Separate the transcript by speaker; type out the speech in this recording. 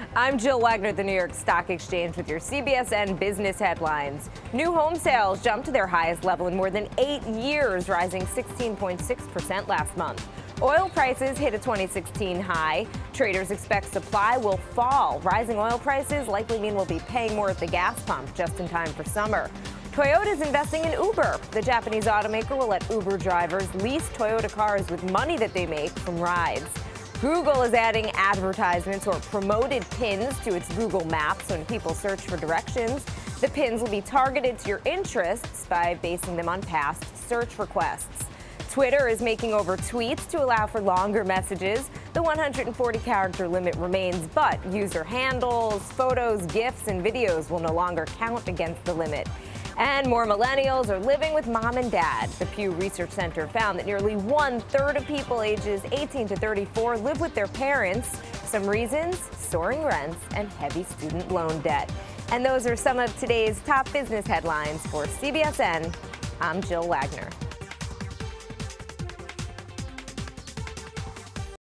Speaker 1: I'm Jill Wagner at the New York Stock Exchange with your CBSN business headlines. New home sales jumped to their highest level in more than 8 years, rising 16.6% last month. Oil prices hit a 2016 high. Traders expect supply will fall. Rising oil prices likely mean we'll be paying more at the gas pump just in time for summer. Toyota is investing in Uber. The Japanese automaker will let Uber drivers lease Toyota cars with money that they make from rides. Google is adding advertisements or promoted pins to its Google Maps when people search for directions. The pins will be targeted to your interests by basing them on past search requests. Twitter is making over tweets to allow for longer messages. The 140-character limit remains, but user handles, photos, GIFs, and videos will no longer count against the limit. And more millennials are living with mom and dad. The Pew Research Center found that nearly 1/3 of people ages 18 to 34 live with their parents. Some reasons: soaring rents and heavy student loan debt. And those are some of today's top business headlines for CBSN. I'm Jill Wagner.